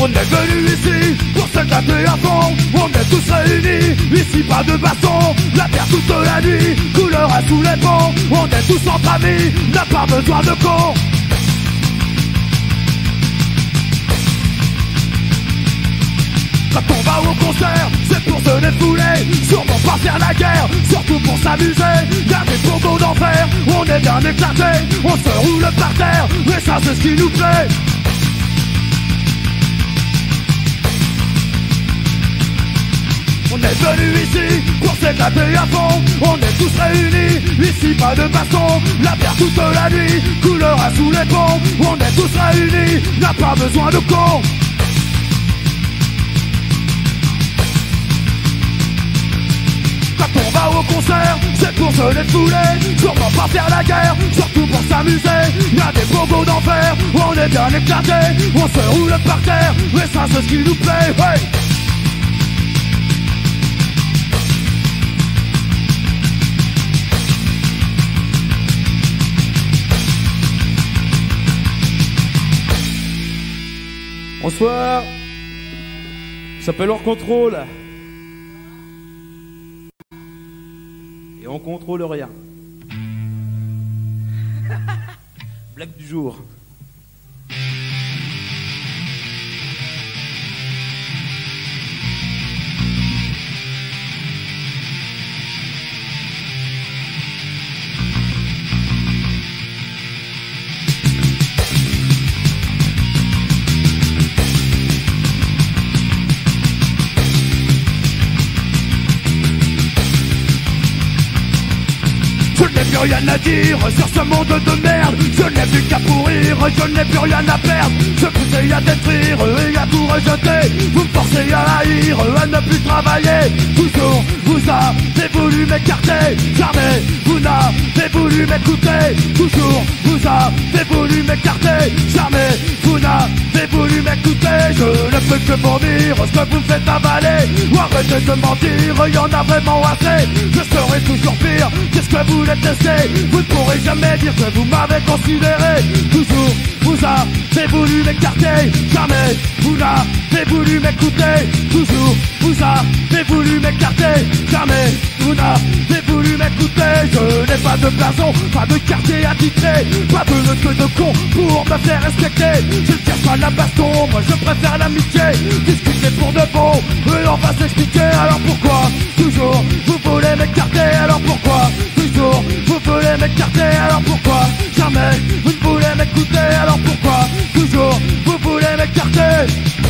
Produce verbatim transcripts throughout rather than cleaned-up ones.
On est venu ici pour s'éclater à fond. On est tous réunis, ici pas de baston. La terre toute la nuit, couleur à sous les ponts. On est tous entre amis, n'a pas besoin de cons. Quand on va au concert, c'est pour se défouler. Sûrement pas faire la guerre, surtout pour s'amuser. Y'a des pogos d'enfer, on est bien éclatés. On se roule par terre, mais ça c'est ce qui nous plaît. On est venu ici pour s'éclater à fond. On est tous réunis, ici pas de baston. La terre toute la nuit, couleur à sous les ponts. On est tous réunis, n'a pas besoin de cons. Quand on va au concert, c'est pour se défouler. Sûrement pas faire la guerre, surtout pour s'amuser. Y'a des pogos d'enfer, on est bien éclatés. On se roule par terre, mais ça c'est ce qui nous plaît. Hey! Bonsoir, ça s'appelle Hors Contrôle. Et on contrôle rien. Blague du jour. Je n'ai plus rien à dire sur ce monde de merde. Je n'ai plus qu'à pourrir, je n'ai plus rien à perdre. Je vous ai à détruire et à tout rejeter. Vous me forcez à haïr, à ne plus travailler. Toujours vous avez voulu m'écarter. Jamais vous n'avez voulu m'écouter. Toujours vous avez voulu m'écarter. Jamais vous n'avez voulu m'écouter. Je ne peux que vomir ce que vous me faites avaler. Ou arrêtez de mentir, y en a vraiment assez. Je serai toujours pire, qu'est-ce que vous détestez. Vous ne pourrez jamais dire que vous m'avez considéré. Toujours vous avez voulu m'écarter. Jamais vous n'avez voulu m'écouter. Toujours vous avez voulu m'écarter. Jamais vous n'avez voulu m'écouter. Je n'ai pas de blason, pas de quartier attitré. Pas de que de con pour me faire respecter. Je ne cherche pas la baston, moi je préfère l'amitié. Discuter pour de bon, et on va s'expliquer. Alors pourquoi toujours vous voulez m'écarter? Alors pourquoi toujours vous voulez m'écarter? Alors pourquoi jamais vous ne voulez m'écouter? Alors pourquoi toujours vous voulez m'écarter?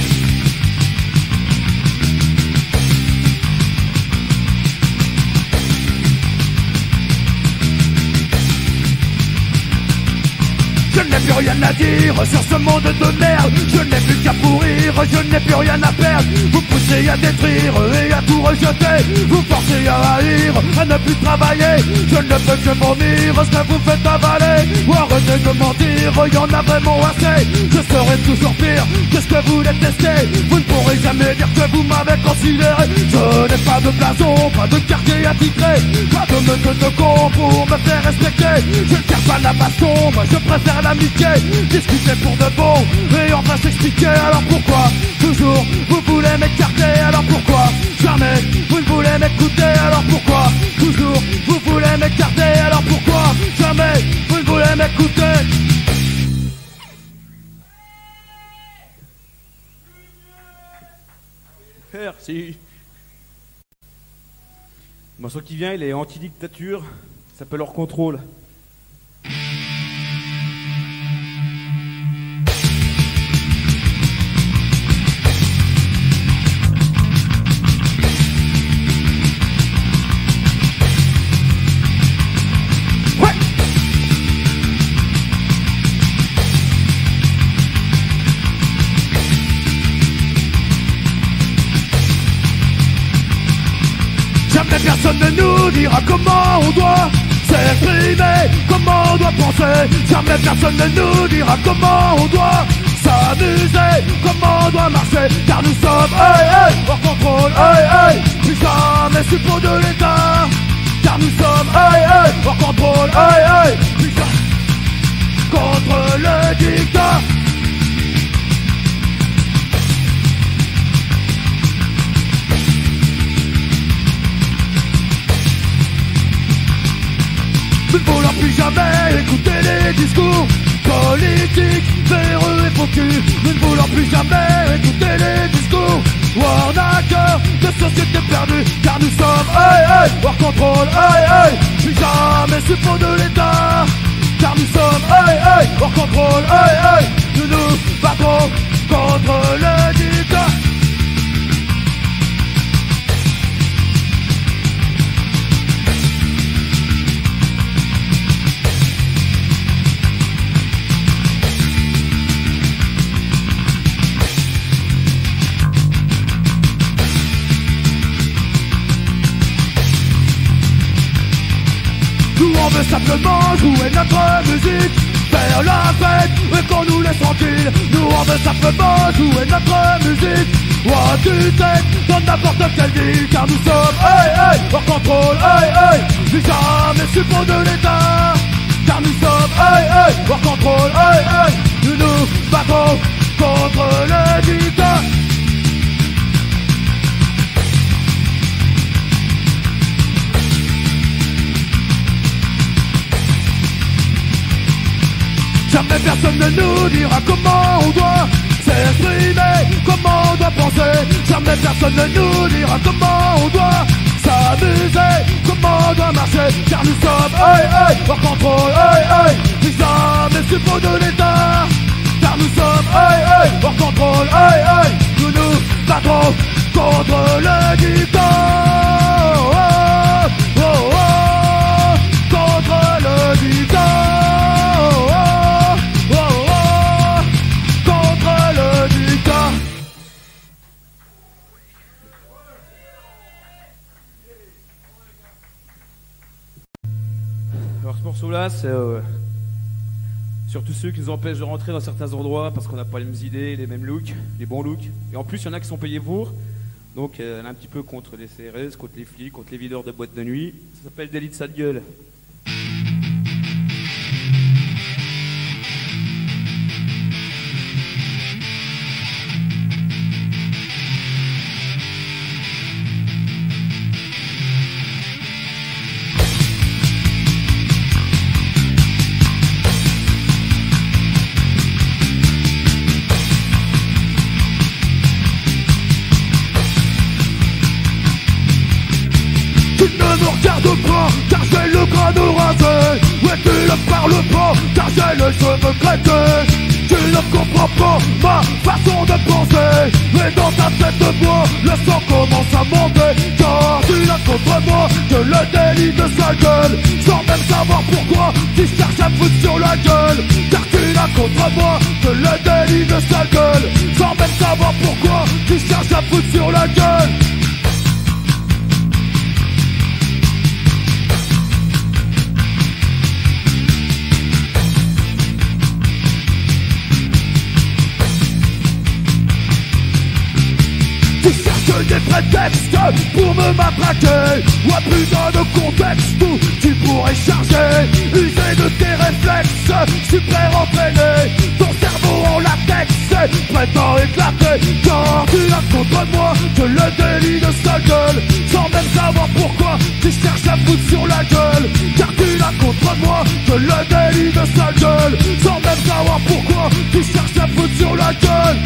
Je n'ai plus rien à dire sur ce monde de merde. Je n'ai plus qu'à pourrir, je n'ai plus rien à perdre. Vous poussez à détruire et à tout rejeter. Vous forcez à haïr, à ne plus travailler. Je ne peux que vomir ce que vous faites avaler. Ou arrêtez de mentir, y en a vraiment assez. Je serai toujours pire, qu'est-ce que vous détestez. Vous ne pourrez jamais dire que vous m'avez considéré. Je n'ai pas de blason, pas de quartier attitré. Pas de meute de con pour me faire respecter. Je ne cherche pas la baston, moi je préfère l'amitié. Discuter pour de bon et on va s'expliquer. Alors pourquoi toujours vous voulez m'écarter? Alors pourquoi jamais vous ne voulez m'écouter? Alors pourquoi toujours vous voulez m'écarter? Alors pourquoi jamais vous ne voulez m'écouter? Merci. Le morceau qui vient, il est anti-dictature. Ça s'appelle Hors Contrôle. Jamais personne ne nous dira comment on doit s'exprimer, comment on doit penser. Jamais personne ne nous dira comment on doit s'amuser, comment on doit marcher. Car nous sommes, hey, hey, hors contrôle, hey, hey, plus jamais sous peau de l'État. Car nous sommes, hey, hey, hors contrôle, hey, hey, plus jamais contre le dictat. Nous ne voulons plus jamais écouter les discours politiques véreux et faux cul. Nous ne voulons plus jamais écouter les discours arnaqueurs de société perdue. Car nous sommes hey, hey, hors contrôle, hey, hey, plus jamais suppôts de l'État. Car nous sommes hey, hey, hors contrôle, hey, hey, nous nous battons contre le dictat. Nous on veut simplement jouer notre musique, faire la fête et qu'on nous laisse tranquille. Nous on veut simplement jouer notre musique, ouah tu tête dans n'importe quelle ville. Car nous sommes hey hey, hors contrôle, hey hey, plus jamais suppôts de l'État. Car nous sommes hey hey, hors contrôle, hey hey, nous nous battons contre le dictat. Jamais personne ne nous dira comment on doit s'exprimer, comment on doit penser. Jamais personne ne nous dira comment on doit s'amuser, comment on doit marcher. Car nous sommes hey hey, hors contrôle, hey hey, plus jamais suppôts de l'État. Car nous sommes hey hey, hors contrôle, hey hey, nous nous battons contre le dictat. Oh, oh, oh, oh, contre le dictat. Alors ce morceau-là, c'est euh, surtout ceux qui nous empêchent de rentrer dans certains endroits parce qu'on n'a pas les mêmes idées, les mêmes looks, les bons looks. Et en plus, il y en a qui sont payés pour. Donc euh, elle est un petit peu contre les C R S, contre les flics, contre les videurs de boîtes de nuit. Ça s'appelle Délit de sale gueule. Regarde pas, car j'ai le crâne rasé. Ouais, tu ne parles pas, car j'ai les cheveux crêtés. Tu ne comprends pas ma façon de penser. Et dans ta tête de bois, le sang commence à monter. Car tu n'as contre moi que le délit de sale gueule. Sans même savoir pourquoi tu cherches à me foutre sur la gueule. Car tu n'as contre moi que le délit de sale gueule. Sans même savoir pourquoi tu cherches à me foutre sur la gueule. Des prétextes pour me matraquer. Ouais, putain de contexte où tu pourrais charger. User de tes réflexes super entraînés. Ton cerveau en latex est prêt à éclater. Car tu as contre moi que le délit de sale gueule. Sans même savoir pourquoi tu cherches à foutre sur la gueule. Car tu as contre moi que le délit de sale gueule. Sans même savoir pourquoi tu cherches à foutre sur la gueule.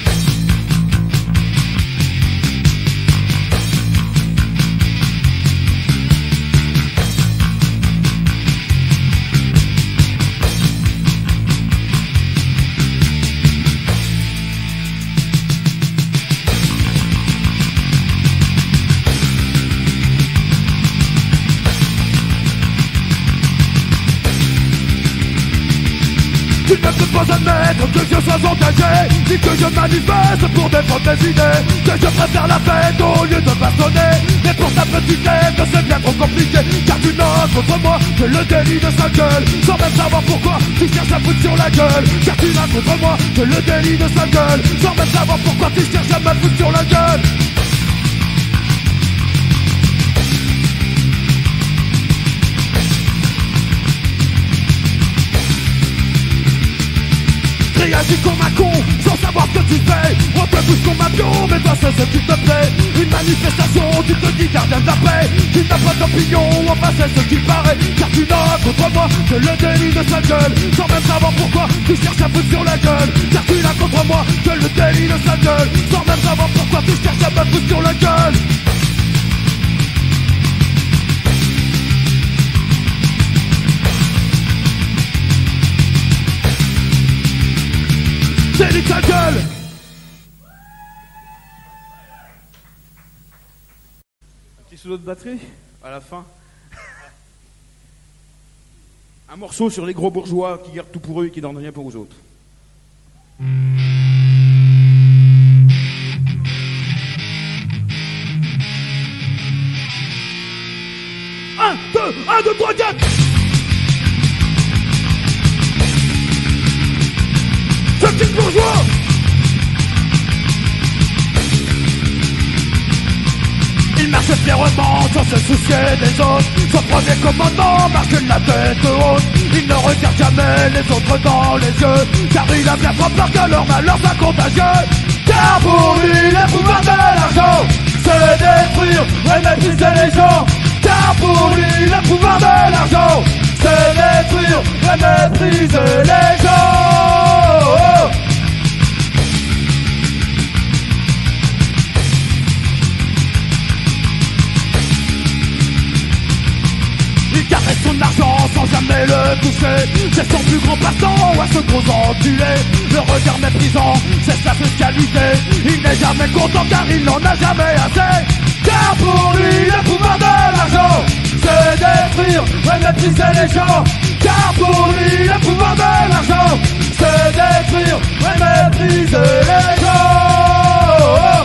Tu ne peux pas admettre que je sois engagé, ni que je manifeste pour défendre mes idées. Que je préfère la fête au lieu de bastonner. Mais pour ta petite tête, c'est bien trop compliqué. Car tu n'as contre moi que le délit de sale gueule. Sans même savoir pourquoi tu cherches à foutre sur la gueule. Car tu n'as contre moi que le délit de sale gueule. Sans même savoir pourquoi tu cherches à me foutre sur la gueule. Criage agis comme un con, sans savoir ce que tu fais. On te pousse comme un pion, mais toi c'est ce qui te plaît. Une manifestation, tu te dis gardien de la paix. Tu n'as pas d'opinion, enfin c'est ce qui paraît. Car tu n'as contre moi que le délit de sa gueule. Sans même savoir pourquoi tu cherches à foutre sur la gueule. Car tu n'as contre moi que le délit de sa gueule. Sans même savoir pourquoi tu cherches à me foutre sur la gueule. Délit de sa gueule. Un petit solo de batterie à la fin. Un morceau sur les gros bourgeois qui gardent tout pour eux et qui donnent rien pour aux autres. Un, deux, un, deux, trois, quatre. Ce petit bourgeois. Il marche fièrement sans se soucier des autres. Son premier commandant marche la tête haute. Il ne regarde jamais les autres dans les yeux, car il a bien trop peur que leur malheur soit contagieux. Car pour lui le pouvoir de l'argent, c'est détruire et mépriser les gens. Car pour lui le pouvoir de l'argent, c'est détruire et mépriser les gens. Il caresse son argent sans jamais le toucher. C'est son plus grand passe-temps à ce gros enculé. Le regard méprisant, c'est sa spécialité. Il n'est jamais content car il n'en a jamais assez. Car pour lui le pouvoir de l'argent, c'est détruire et mépriser les gens. Car pour lui le pouvoir de l'argent, c'est détruire et mépriser les gens.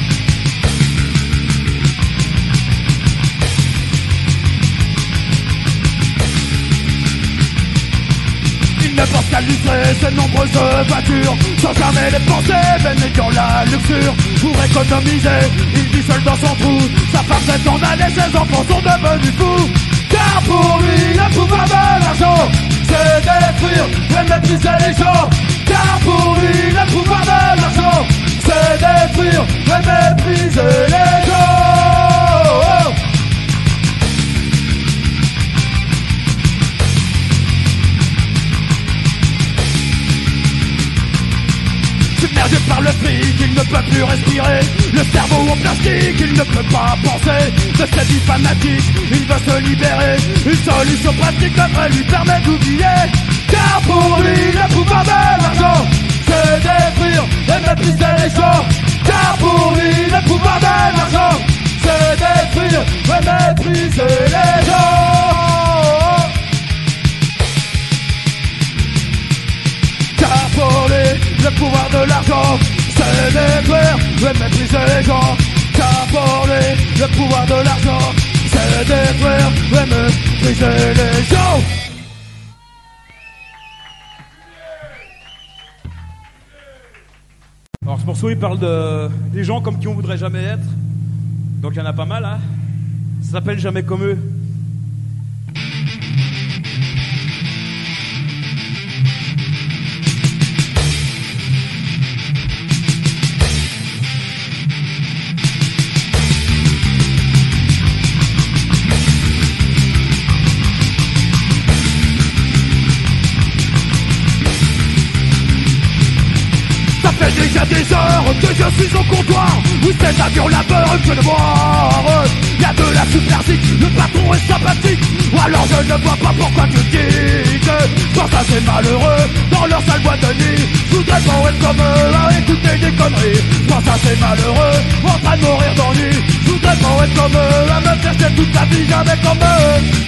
Il ne pense qu'à livrer ses nombreuses voitures, sans jamais les penser, mais n'ayant la luxure. Pour économiser, il vit seul dans son trou. Sa femme s'est en allée, ses enfants sont devenus fous. Car pour lui, le pouvoir de l'argent, c'est détruire et mépriser les gens. Car pour lui, le pouvoir de l'argent, c'est détruire et mépriser les gens. Submergé par le fric, il ne peut plus respirer. Le cerveau en plastique, il ne peut pas penser. De cette vie fanatique, il veut se libérer. Une solution pratique devrait lui permettre d'oublier. Car pour lui, le pouvoir de l'argent, c'est détruire et mépriser les gens. Car pour lui, le pouvoir de l'argent, c'est détruire et mépriser les gens. Car pour lui, le pouvoir de l'argent, c'est détruire et mépriser les gens. Car pour lui, le pouvoir de l'argent, c'est détruire et mépriser les gens. Alors ce morceau il parle de des gens comme qui on voudrait jamais être. Donc il y en a pas mal, hein. Ça s'appelle Jamais comme eux. Déjà des heures que je suis au comptoir, où c'est un dur labeur que de boire. Y'a de la superzik, le patron est sympathique, ou alors je ne vois pas pourquoi tu quittes. Quand ça c'est malheureux, dans leur sale boîte de nuit, je voudrais pas être comme eux, à écouter des conneries. Quand ça c'est malheureux, en train de mourir d'ennui, je voudrais pas être comme eux, à me faire chier toute la vie, jamais comme eux.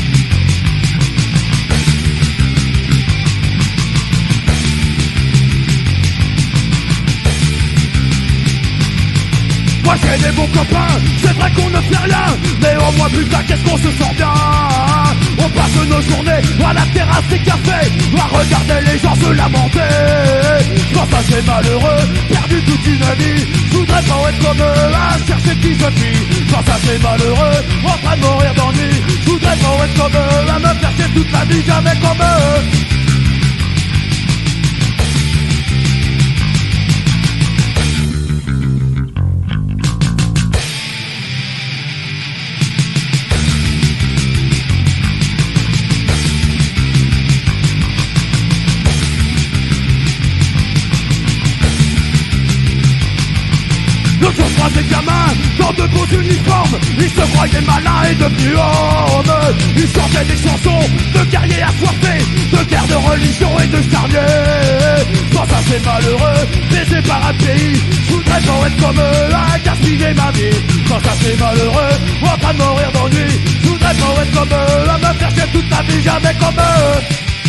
Moi j'ai des bons copains, c'est vrai qu'on ne fait rien, mais au moins putain qu'est-ce qu'on se sent bien. On passe nos journées à la terrasse des cafés, à regarder les gens se lamenter. Quand ça c'est malheureux, perdu toute une vie, je voudrais pas être comme eux, à chercher qui je suis. Quand ça c'est malheureux, en train de mourir d'ennui, je voudrais pas être comme eux, à me faire chier toute la vie, jamais comme eux. gamins dans de beaux uniformes. Ils se croyaient malins et devenus hommes. Ils chantaient des chansons de guerriers assoiffés, de guerre de religion et de charniers. Sans ça c'est malheureux, baisé par un pays. Je voudrais pas être comme eux, à gaspiller ma vie. Sans ça c'est malheureux, en train de mourir d'ennui. Je voudrais pas être comme eux, à me faire chier toute ma vie, jamais comme eux.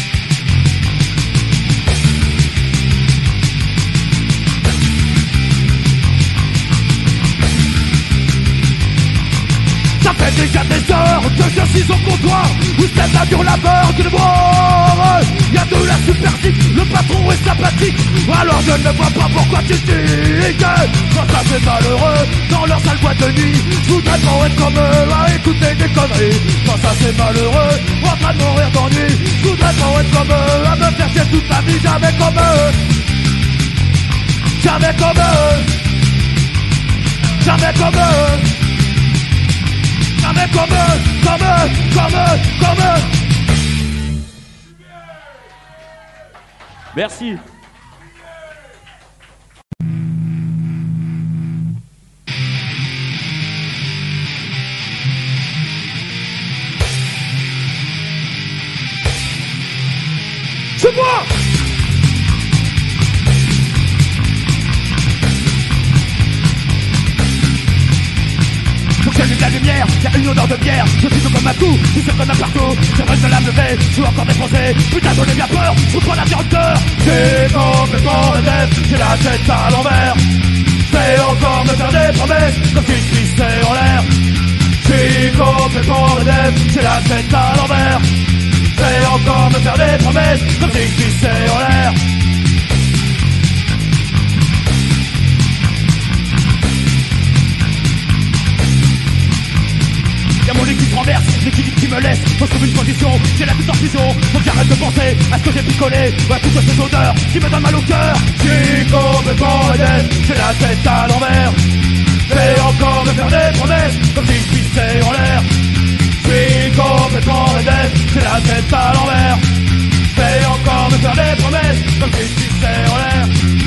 Ça fait déjà des heures que je suis au comptoir, où c'est un dur labeur qui le broie. Y'a de la superstique, le patron est sympathique, alors je ne vois pas pourquoi tu dis que quand ça c'est malheureux, dans leur sale boîte de nuit. Je voudrais pas être comme eux, à écouter des conneries. Quand ça c'est malheureux, en train de mourir d'ennui. Je voudrais pas être comme eux, à me faire chier toute ma vie, jamais comme eux. Jamais comme eux. Jamais comme eux. Jamais comme eux, comme eux, comme eux, comme eux. Merci. C'est moi. J'ai de la lumière, y'a une odeur de bière. Je suis tout comme un coup, je suis comme un partout. Je reste de la lever, je suis encore défoncé. Putain j'en ai bien peur, je prends la vie en cœur. J'ai complètement le tête, j'ai la tête à l'envers. Je vais encore me faire des promesses, comme si je pissais en l'air. J'ai complètement le tête, j'ai la tête à l'envers. Je vais encore me faire des promesses, comme si je pissais en l'air. Y'a mon lit qui se renverse, l'équilibre qui me laisse. Faut que je trouve une position, j'ai la tête en fusion. Faut que j'arrête de penser à ce que j'ai picolé, ou à toutes ces odeurs qui me donnent mal au cœur. J'suis complètement honnête, j'ai la tête à l'envers. Je vais encore me faire des promesses, comme si je pissais en l'air. J'suis complètement honnête, j'ai la tête à l'envers. Je vais encore me faire des promesses, comme si je pissais en l'air.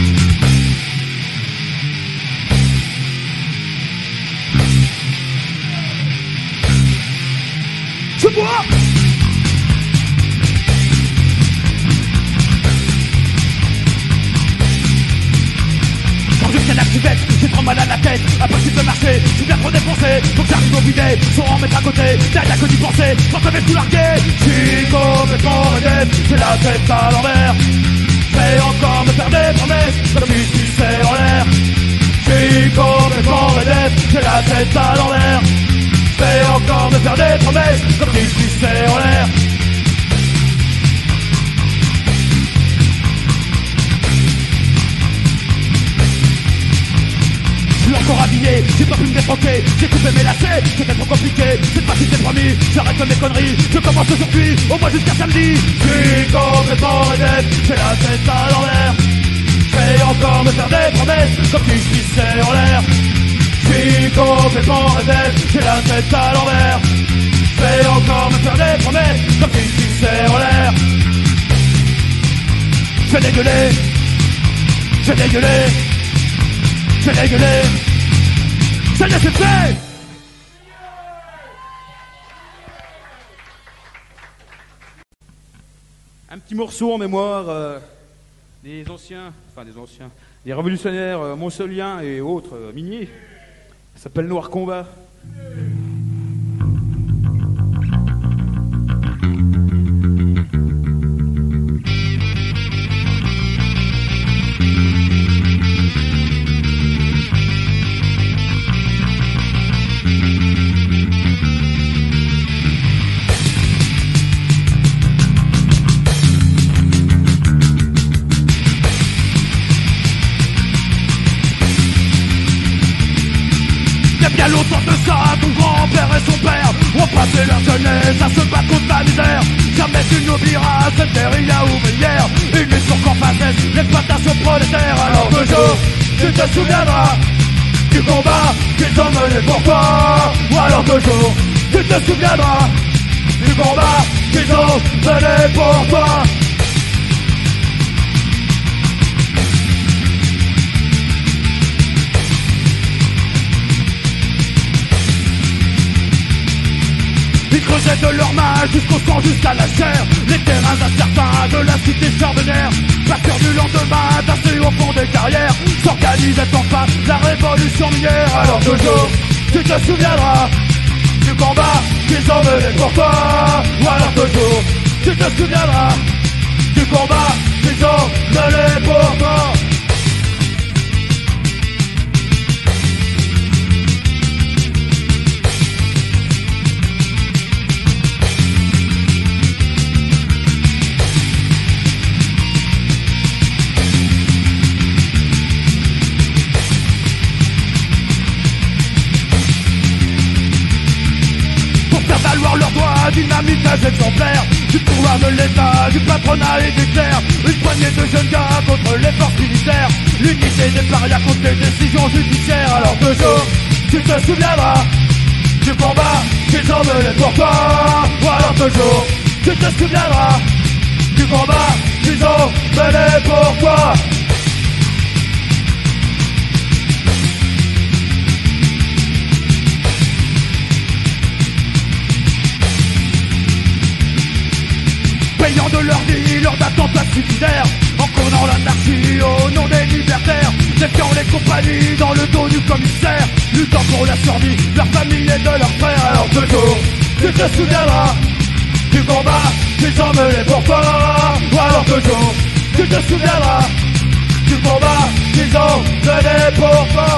Je bois. Quand je tiens la cuvette, j'ai trop mal à la tête. Impossible de marcher, je suis bien trop défoncé. Faut que j'arrive au bidet, faut en mettre à côté. Derrière que d'y penser, quand je vais tout larguer. J'suis complètement honnête, j'ai la tête à l'envers. Je vais encore me faire des promesses, comme si je pissais en l'air. J'suis complètement honnête, j'ai la tête à l'envers. Je vais encore me faire des promesses, comme si je pissais en l'air. Je suis encore habillé, j'ai pas pu me détroquer. J'ai coupé mes lacets, c'était trop compliqué. Cette fois-ci c'est promis, j'arrête de mes conneries. Je commence aujourd'hui, au moins jusqu'à samedi. Je suis complètement honnête, j'ai la tête à l'envers. Je vais encore me faire des promesses, comme si je pissais en l'air. Je suis complètement honnête, j'ai la tête à l'envers. Je vais encore me faire des promesses, comme si je pissais en l'air. Je vais dégueuler, je vais dégueuler, je vais dégueuler. Ça y est, c'est fait. Un petit morceau en mémoire euh, des anciens, enfin des anciens, des révolutionnaires euh, montceliens et autres euh, miniers. Ça s'appelle Noir Combat. Y'a longtemps de ça, ton grand-père et son père ont passé leur jeunesse à se battre contre la misère. Jamais tu n'oublieras cette guérilla ouvrière, une mission qu'en façait l'exploitation prolétaire. Alors toujours, tu te souviendras du combat qu'ils ont mené pour toi. Ou alors toujours, tu te souviendras du combat qu'ils ont mené pour toi. creusaient de leurs mains jusqu'au sang, jusqu'à la chair. Les terrains incertains de la cité charbonnière, pas sûr du lendemain, tassés au fond des carrières, s'organisait enfin la révolution minière. Alors toujours, tu te souviendras du combat qu'ils ont mené pour toi. Ou alors toujours, tu te souviendras du combat qu'ils ont mené pour toi. Leurs doigts dynamiques exemplaires du pouvoir de l'État, du patronat et des clercs. Une poignée de jeunes gars contre les forces militaires, l'unité des parias contre les décisions judiciaires. Alors toujours, tu te souviendras du combat qu'ils ont mené pour toi. Ou alors toujours, tu te souviendras du combat qu'ils ont mené pour toi. Payant de leur vie, leurs attentats suicidaires, encodant l'anarchie au nom des libertaires, défiant les compagnies dans le dos du commissaire, luttant pour la survie de leur famille et de leurs frères. Alors toujours, tu te souviendras du combat qu'ils ont mené pour toi. Ou alors toujours, tu te souviendras du combat qu'ils ont mené pour toi.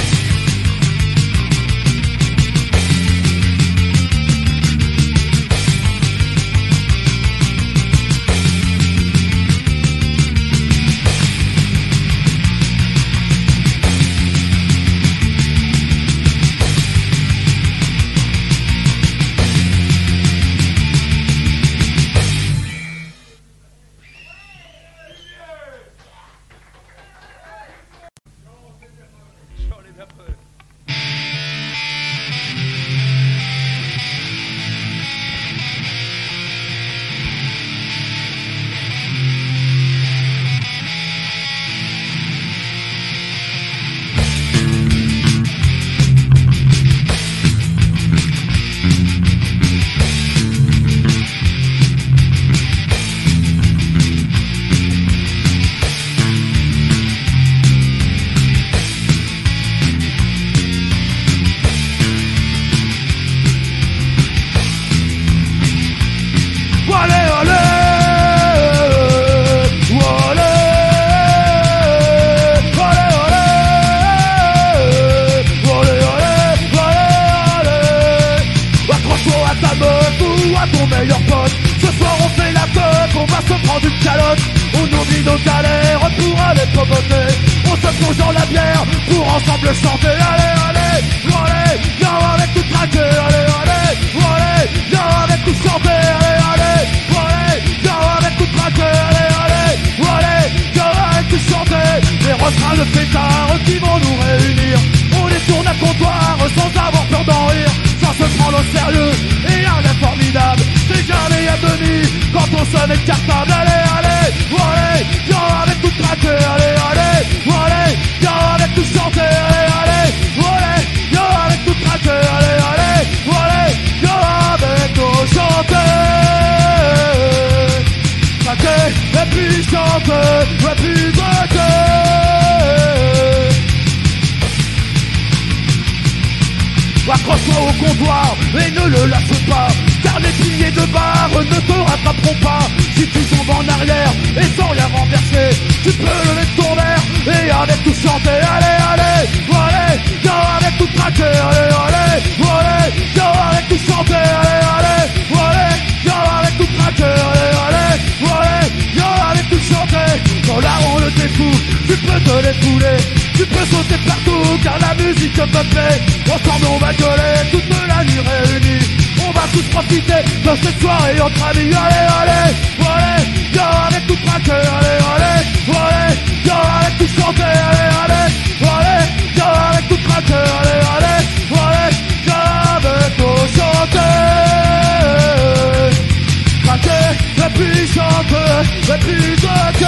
Accroche-toi au comptoir et ne le lâche pas, car les piliers de barre ne te rattraperont pas. Si tu tombes en arrière et sans rien renverser, tu peux lever ton verre et avec tout chanter. Allez, allez, allez, viens avec tout traquer. Allez, allez, allez, viens avec tout chanter. Allez, allez, allez, viens avec tout traquer. Allez, allez, allez, viens avec tout chanter. Dans la ronde t'es fou, tu peux te défouler, tu peux sauter partout car la musique te plaît. Ensemble on va gueuler toute la nuit réunie, on va tous profiter de cette soirée entre amis. Allez, allez, allez, viens avec tout traquer. Allez, allez, allez, viens avec tout chanter. Allez, allez, allez, viens avec tout traquer. Allez, allez, allez, viens avec tout chanter. Traquer, et puis chanter, et puis traquer.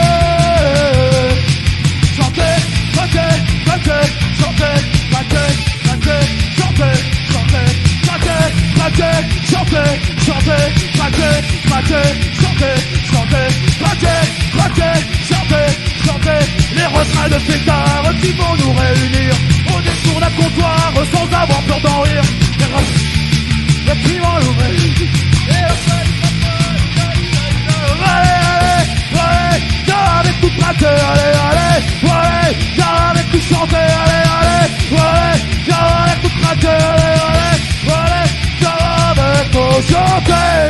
Chanter, traquer, traquer, chanter, traquer, traquer, chanter, chanter, traquer, traquer, chanter. braquer, chanter, chanter, braquer, braquer, chanter, chanter. Les refrains de pétard qui vont nous réunir au détour d'un comptoir sans avoir peur d'en rire. Les refrains qui vont nous réunir. Allez, allez, allez, viens avec tout braquer, allez, allez, allez, viens avec tout chanter, allez, allez, allez, viens avec tout braquer, allez, allez, allez, viens avec tout chanter.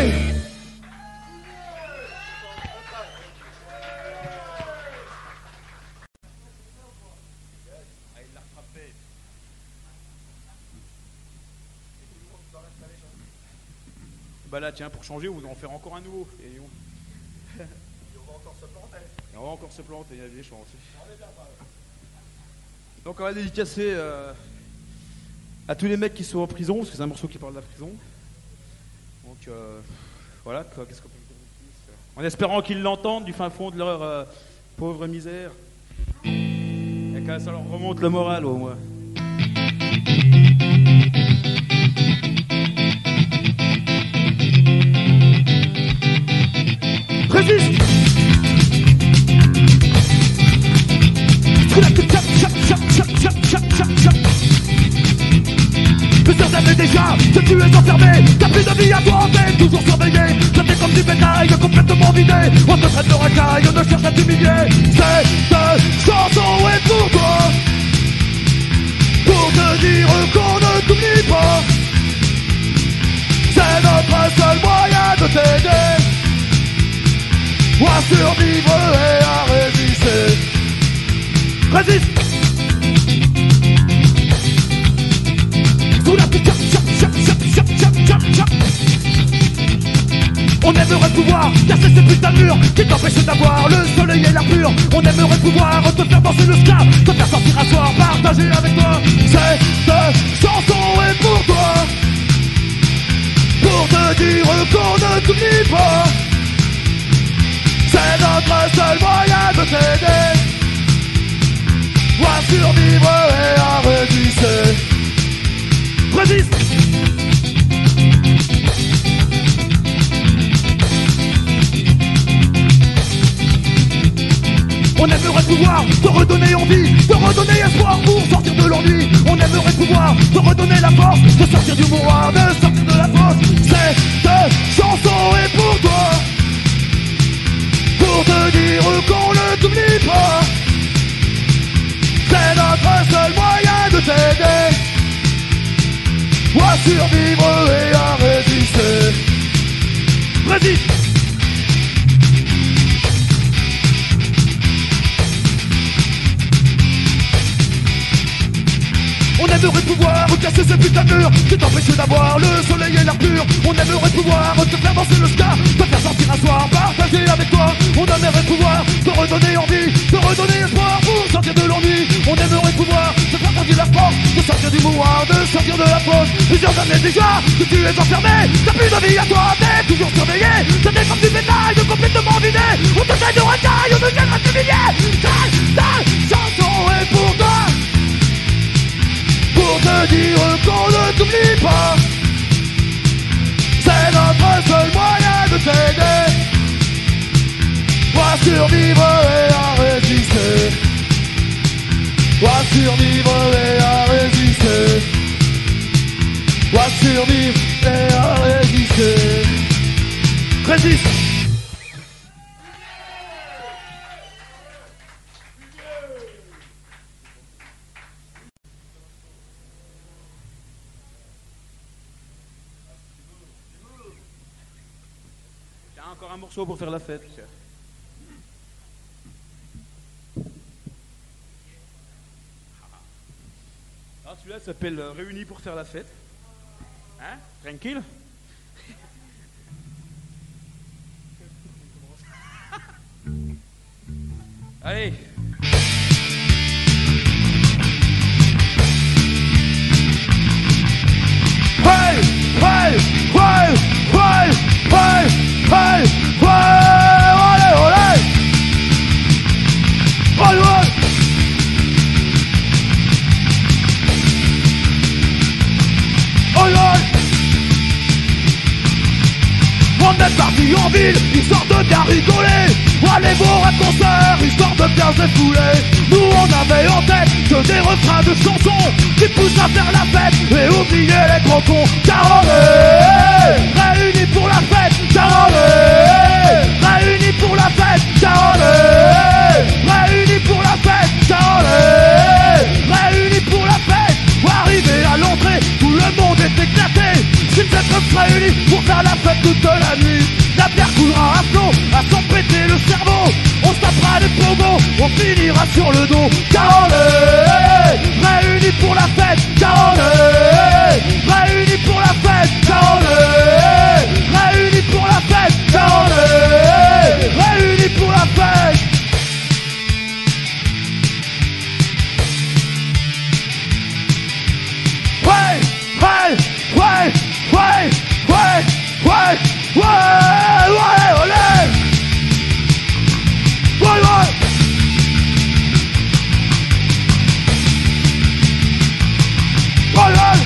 Bah là, tiens, pour changer, vous en faire encore un nouveau. Et on... Et on va encore se planter. Et on va encore se planter, il y a des chances. Donc on va dédicacer euh, à tous les mecs qui sont en prison, parce que c'est un morceau qui parle de la prison. Donc euh, voilà, quoi, qu'est-ce qu'on peut dire de plus ? En espérant qu'ils l'entendent du fin fond de leur euh, pauvre misère. Et que ça leur remonte le moral au moins. Résiste. Plusieurs années déjà que tu es enfermé, t'as plus de vie à toi, t'es toujours surveillé. Traité comme du bétail, complètement vidé. On te traite de racaille, on ne cherche à t'humilier. Cette chanson est pour toi, pour te dire qu'on ne t'oublie pas. C'est notre seul moyen de t'aider à survivre et à résister. Résiste. Sous la pique, chap, chap, chap, chap, chap, chap, chap. On aimerait pouvoir casser ces putains de murs qui t'empêchent d'avoir le soleil et l'air pur. On aimerait pouvoir te faire danser le ska, te faire sortir un soir, partager avec toi. Cette chanson est pour toi, pour te dire qu'on ne t'oublie pas. C'est notre seul moyen de t'aider à survivre et à résister. Résiste. On aimerait pouvoir te redonner envie, te redonner espoir pour sortir de l'ennui. On aimerait pouvoir te redonner la force de sortir du mouroir, de sortir de la fosse. Cette chanson est pour toi, pour te dire qu'on ne t'oublie pas. C'est notre seul moyen de t'aider à survivre et à résister. Résiste. On aimerait pouvoir casser ces putains de murs qui t'empêchent d'avoir le soleil et l'air pur. On aimerait pouvoir te faire danser le ska, te faire sortir un soir, partager avec toi. On aimerait pouvoir te redonner envie, te redonner espoir pour sortir de l'ennui. On aimerait pouvoir te faire sortir la force, de sortir du mouroir, de sortir de la fosse. Plusieurs années déjà que tu es enfermé, t'as plus de vie à toi, t'es toujours surveillé. T'as des comme du bétail, complètement vidé. On te traite de racaille, on te traite à t'humilier. Ta, ta chanson est pour toi, pour te dire qu'on ne t'oublie pas. C'est notre seul moyen de t'aider à survivre et à résister. À survivre et à résister. À survivre et à résister. Résiste. Encore un morceau pour faire la fête. Alors celui-là s'appelle Réunis pour faire la fête. Hein? Tranquille. Allez. Hey, hey, hey, hey, hey, hey, hey, olé, olé, olé, olé. On est parti partis en ville, histoire de bien rigoler. Allez voir un concert, histoire de bien se fouler. Nous on avait en tête que des refrains de chansons qui poussent à faire la fête et oublier les gros cons. Car on est réunis pour la fête, car on est réunis pour la fête, car on est réunis pour la fête, car on est réunis pour la fête. Arrivé à l'entrée, tout le monde est éclaté. S'ils êtes réunis pour faire la fête toute la nuit, la bière coulera à flot, à s'en péter le cerveau. On se tapera des pogos, on finira sur le dos. Car on est réunis pour la fête, car on est réunis pour la fête, car on est réunis pour la fête, car on est réunis pour la fête. Ouais, ouais, ouais, ouais, ouais, ouais, ouais, ouais, olé. Ouais, ouais. Ouais, ouais.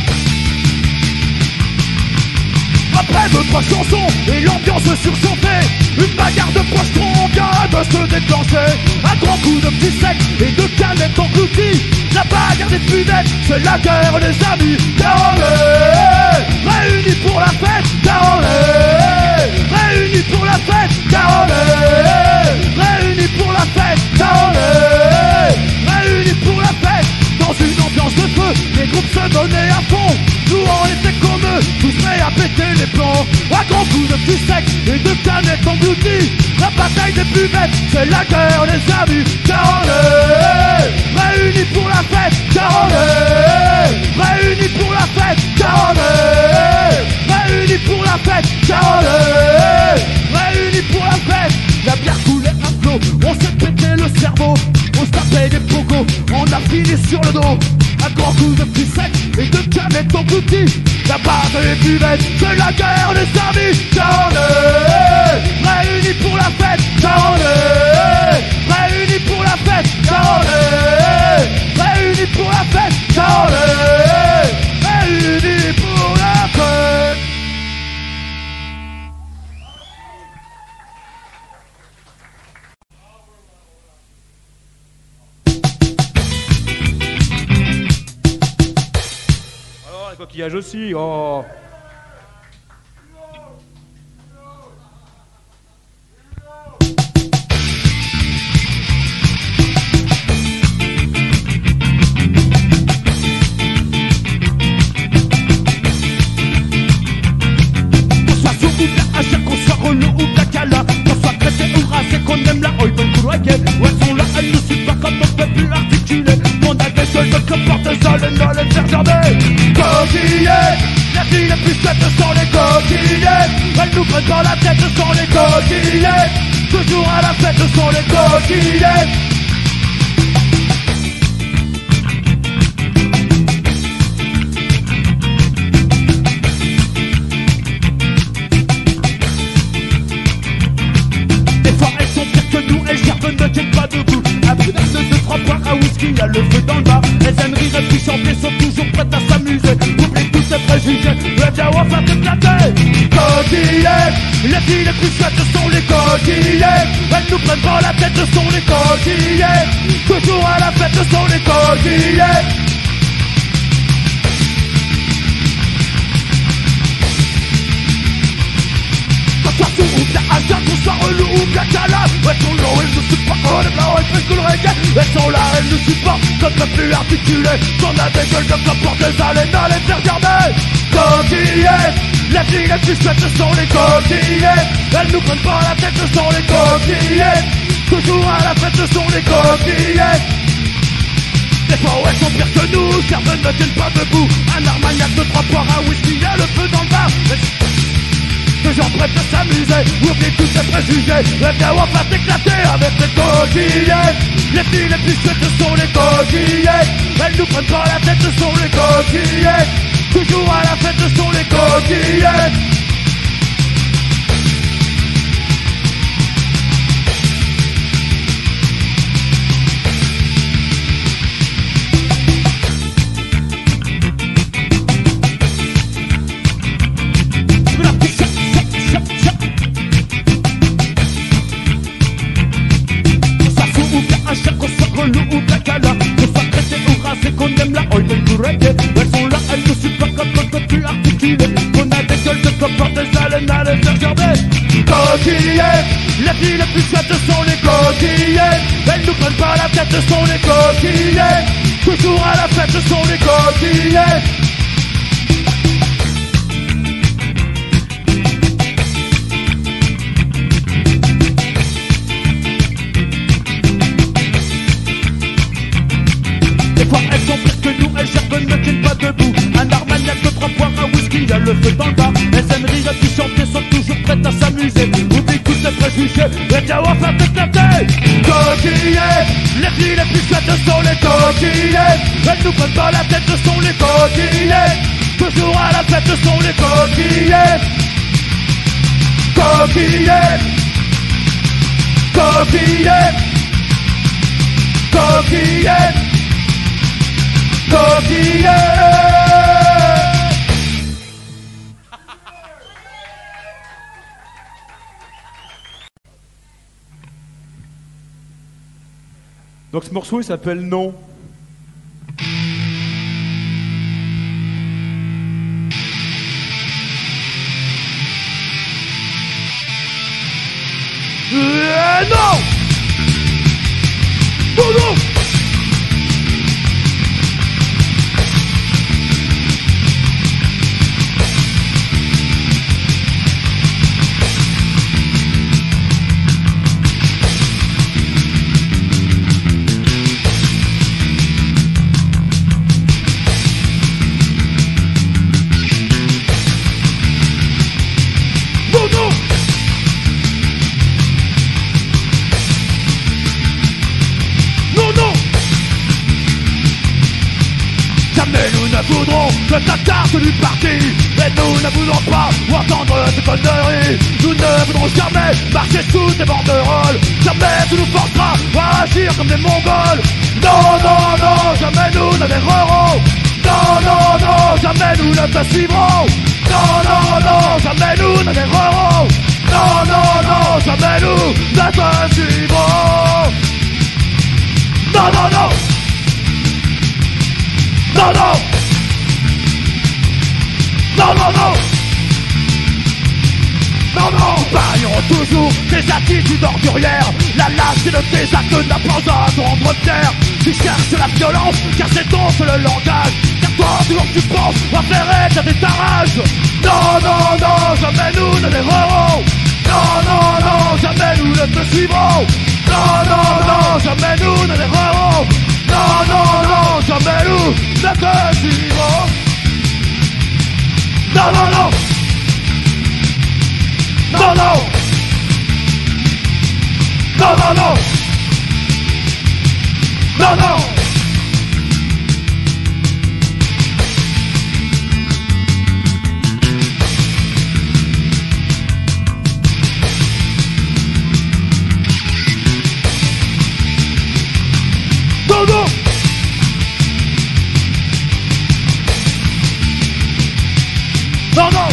Après deux, trois chansons et l'ambiance surchauffée, une bagarre de pochetons vient de se déclencher. Un grand coup de petit sec et de canettes englouties. La bagarre des punettes, c'est la guerre les amis. Car on est réunis pour la fête, car on est réunis pour la fête, car on est réunis pour la fête, car on est réunis pour la fête. Dans une ambiance de feu, les groupes se donnaient à fond. Nous on était comme eux, tous prêts à péter les plombs. Un grand coup de cul sec et de canettes englouties. La bataille des buvettes, c'est la guerre les amis. Car on est réunis pour la fête, car on est réunis pour la fête, car on est réunis pour la fête, car on est réunis pour la fête. La bière coulait à flot, on s'est pété le cerveau. On se tapait des pogos, on a fini sur le dos. Un grand coup de petit sec et de canettes englouties. La barre des buvettes, c'est la guerre les amis. Car on est réunis pour la fête, car on est réunis pour la fête, car on est réunis pour la fête, car on est réunis pour la fête. Alors, les coquillages aussi, oh. Qu'on aime la oeil dans le couloir, où elles sont là, elles ne suivent pas comme on peut plus articuler. On a des gueules de comporte ça, les ne les faire jamais. Coquillettes, la fille les plus faites sont les coquillettes. Elles nous prennent dans la tête, sont les coquillettes. Toujours à la fête, sont les coquillettes. Ne tiennent pas debout. Après de deux, trois poires à whisky, y'a le feu dans le bar. Elles aiment rire et puis chanter, sont toujours prêtes à s'amuser. Oublie tous ces préjugés, le bien on va t'éclater. Coquillettes, les filles les plus chouettes sont les coquillettes. Elles nous prennent pas la tête, sont les coquillettes. Toujours à la fête, sont les coquillettes. Ou bien hasard, qu'on soit relou ou bien calable. Elles sont là, elles ne supportent pas, elles là, elles font que le reggae. Elles sont là, elles nous supportent, comme ne plus articuler. Qu'on a des gueules comme ça pour des haleines à les faire garder. Coquillettes, les filles les plus chouettes sont les coquillettes. Elles nous prennent pas la tête, ce sont les coquillettes. Toujours à la fête, ce sont les coquillettes. Des fois où elles sont pires que nous, certaines ne tiennent pas debout. Un armagnac de trois poires à whisky, y'a le feu dans le bar. Toujours prêtes à s'amuser, oublie tous ces préjugés. Le bien on va t'éclater avec les coquillettes. Les filles les plus chouettes sont les coquillettes. Elles nous prennent pas la tête, ce sont les coquillettes. Toujours à la fête, ce sont les coquillettes. reggae. Elles sont là, elles ne suivent pas comme quand tu articules. On a des gueules de copains, des haleines à les faire gerber. Coquillettes, les filles les plus chouettes sont les coquillettes. Elles nous prennent pas la tête, sont les coquillettes. Toujours à la fête, sont les coquillettes. Des fois elles sont pires que nous, elles gerbent, ne tiennent pas debout. Un armagnac de trois poires, un whisky, elles le feu dans le bar. Elles aiment rire et puis chanter, sont toujours prêtes à s'amuser. Oublie tous les préjugés, et tiens, on va faire t'éclater. Coquillettes, les filles les plus chouettes sont les coquillettes. Elles nous prennent pas la tête, ce sont les coquillettes. Toujours à la fête, ce sont les coquillettes. Coquillettes, coquillettes, coquillettes, coquillettes. Donc ce morceau il s'appelle Non. Euh, non. Non, non. Que ta carte du parti, et nous ne voudrons pas entendre ces conneries. Nous ne voudrons jamais marcher sous des banderoles. Jamais tu nous forcera à agir comme des mongols. Non, non, non, jamais nous n'adhérerons. Non, non, non, jamais nous ne te suivrons. Non, non, non, jamais nous n'adhérerons. Non, non, non, jamais nous ne te suivrons. Non, non, non. Non, non. Non, non, non. Non, non. Nous parlerons toujours des attitudes ordurières. La lâcheté de tes actes n'a pas à te rendre fier. Tu cherches la violence, car c'est ton seul langage. Car toi, toujours tu penses à faire éclater ta rage. Non, non, non, jamais nous ne l'errerons. Non, non, non, jamais nous ne te suivrons. Non, non, non, jamais nous ne l'errerons. Non, non, non, jamais nous ne te suivrons. Non, non, non. Non, non. Non, non, non. Non, non. Non, non. Non, non.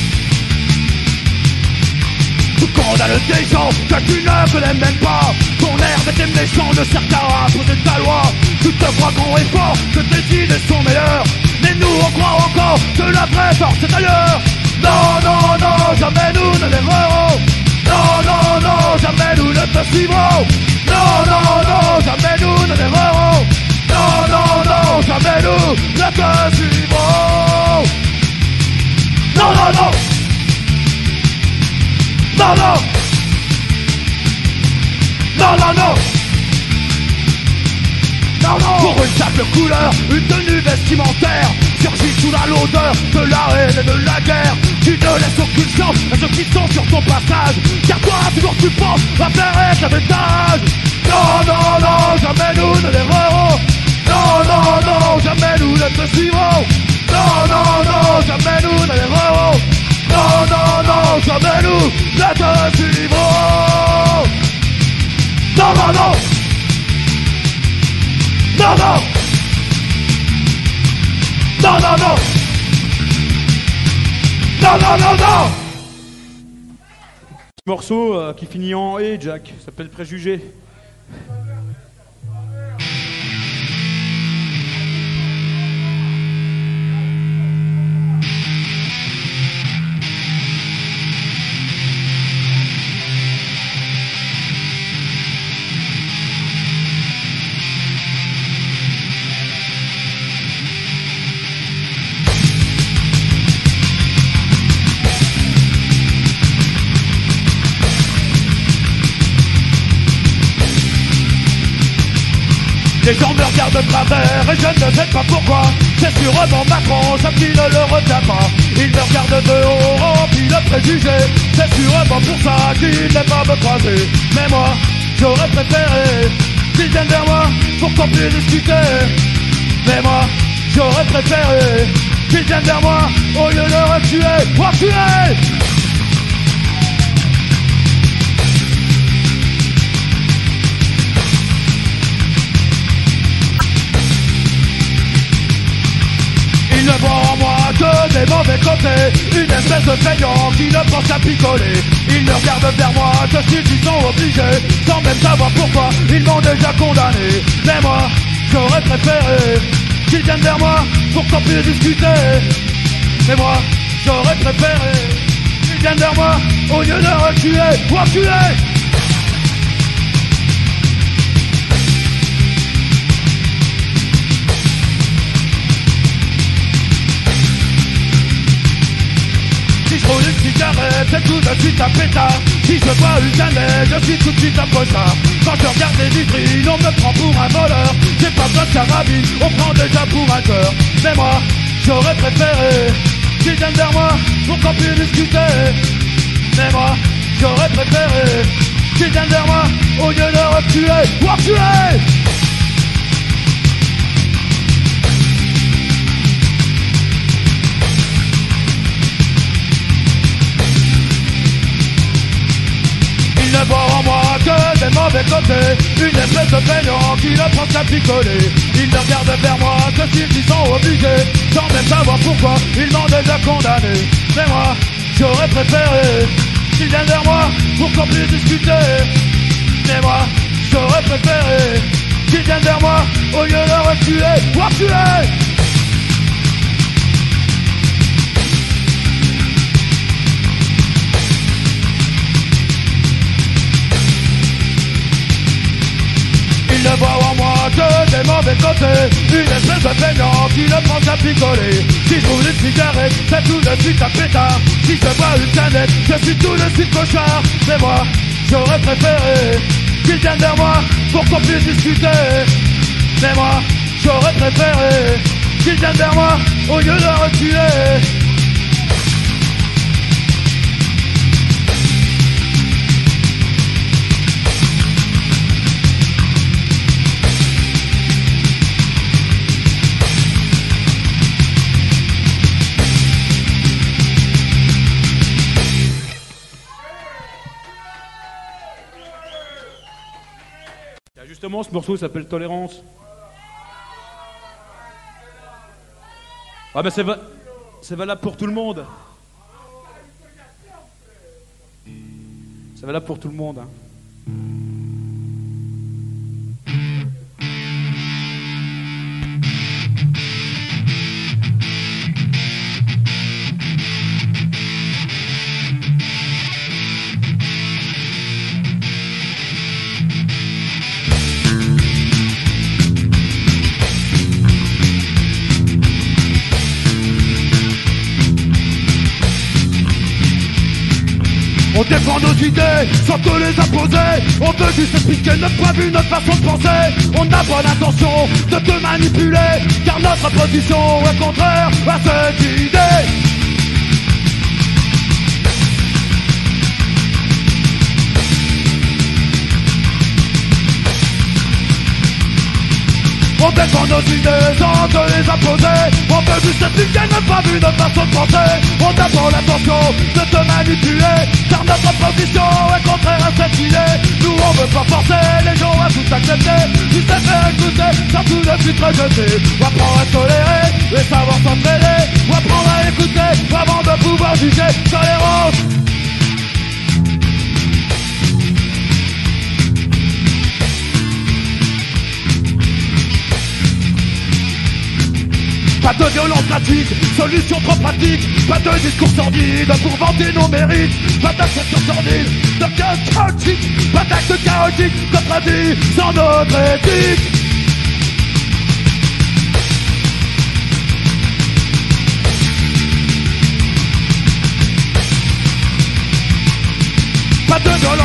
Tu condamnes des gens que tu ne connais même pas. Ton air d'être méchant ne sert qu'à imposer ta loi. Tu te crois grand et fort, que tes idées sont meilleures. Mais nous on croit encore que la vraie force est ailleurs. Non, non, non, jamais nous ne l'errerons. Non, non, non, jamais nous ne te suivrons. Non, non, non, jamais nous ne l'errerons. Non, non, non, jamais nous ne te suivrons. Non, non, non. Non, non. Non, non, non. Non, non. Pour une simple couleur, une tenue vestimentaire surgit sous la l'odeur de la haine et de la guerre. Tu ne laisses aucune chance à ceux qui sont sur ton passage. Car toi, toujours tu penses à faire éclater ta rage. Non, non, non, jamais nous ne l'errerons. Non, non, non, jamais nous ne te suivrons. Non, non, non, jamais nous ne l'errerons. Non, non, non, jamais nous ne te suivrons. Non, non, non. Non, non. Non, non, non. Non, non, non, non. Morceau euh, qui finit en et Jack, s'appelle Préjugé. Les gens me regardent de travers et je ne sais pas pourquoi. C'est sûrement Macron, sauf qu'il ne le retient pas. Il me regarde de haut, rempli de préjugés. C'est sûrement pour ça qu'il n'aime pas me croiser. Mais moi, j'aurais préféré qu'ils viennent vers moi pour qu'on puisse discuter. Mais moi, j'aurais préféré qu'ils viennent vers moi au lieu de le retuer. Retuer! Il ne voit en moi que des mauvais côtés, une espèce de payant qui ne pense qu'à picoler. Ils ne regardent vers moi que s'ils sont obligés, sans même savoir pourquoi ils m'ont déjà condamné. Mais moi, j'aurais préféré qu'ils viennent vers moi pour qu'on puisse discuter. Mais moi, j'aurais préféré qu'ils viennent vers moi au lieu de reculer, reculer. Si je roule une cigarette, c'est tout de suite un pétard. Si je bois une canette, je suis tout de suite un pochard. Quand je regarde les vitrines, on me prend pour un voleur. J'ai pas besoin de carabine, on prend déjà pour un cœur. Mais moi, j'aurais préféré qu'ils viennent vers moi pour qu'on puisse discuter. Mais moi, j'aurais préféré qu'ils viennent vers moi au lieu de reculer, reculer. Il ne voit en moi que des mauvais côtés, une espèce de peignant qui ne pense qu'à picoler. Ils ne regardent vers moi que s'ils y sont obligés, sans même savoir pourquoi ils m'ont déjà condamné. Mais moi, j'aurais préféré qu'ils viennent vers moi pour qu'on puisse discuter. Mais moi, j'aurais préféré qu'ils viennent vers moi au lieu de reculer, reculer. Il ne voit en moi que des mauvais côtés, une espèce de peignant qui ne pense qu'à picoler. Si je roule une cigarette, c'est tout de suite un pétard. Si je bois une canette, je suis tout de suite cochard. Mais moi, j'aurais préféré qu'ils viennent vers moi pour qu'on puisse discuter. Mais moi, j'aurais préféré qu'ils viennent vers moi au lieu de reculer. Justement, ce morceau s'appelle Tolérance. Ah ben c'est va... c'est valable pour tout le monde. C'est valable pour tout le monde. Hein. On défend nos idées sans te les imposer. On veut juste expliquer notre point de vue, notre façon de penser. On n'a pas l'intention de te manipuler, car notre position est contraire à cette idée. On défend nos idées sans te les imposer. On veut juste expliquer notre point de vue, notre façon de penser. On n'a pas l'intention de te manipuler, car notre position est contraire à cette idée. Nous on veut pas forcer les gens à tout accepter, juste à faire écouter, sans tout de suite rejeter. On apprend à tolérer et savoir s'entraider. On apprend à écouter avant de pouvoir juger. Tolérance. Pas de violence gratuite, solution trop pratique. Pas de discours sordide pour vanter nos mérites. Pas d'acception sordide, de chaotique. Pas d'acte chaotique, contredit sans notre éthique. Pas de violence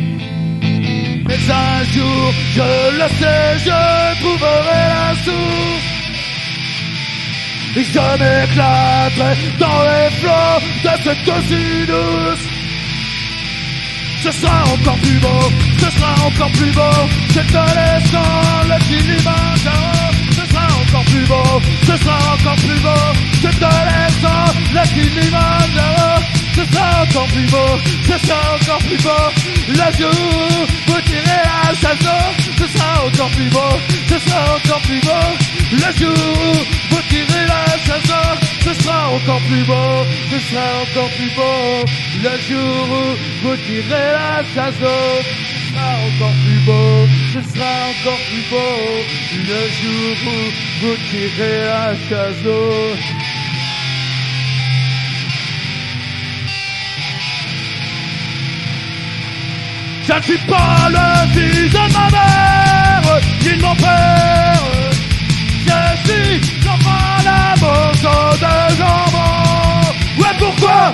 Mais un jour, je le sais, je trouverai la source. Et je m'éclaterai dans les flots de cette eau si douce. Ce sera encore plus beau, ce sera encore plus beau. Je te laisse dans le Kilimanjaro. Ce sera encore plus beau, ce sera encore plus beau. Je te laisse dans le Kilimanjaro. Ce sera encore plus beau, ce sera encore plus beau. Le jour où vous tirez la chasse d'eau. Ce sera encore plus beau, ce sera encore plus beau. Le jour où vous tirez la chasse d'eau. Ce sera encore plus beau, ce sera encore plus beau. Le jour où vous tirez la chasse d'eau. Ce sera encore plus beau, ce sera encore plus beau. Le jour où vous tirez la chasse d'eau. Je ne suis pas le fils de ma mère, ni de mon père. Je suis l'enfant d'un morceau de jambon. Ouais, pourquoi?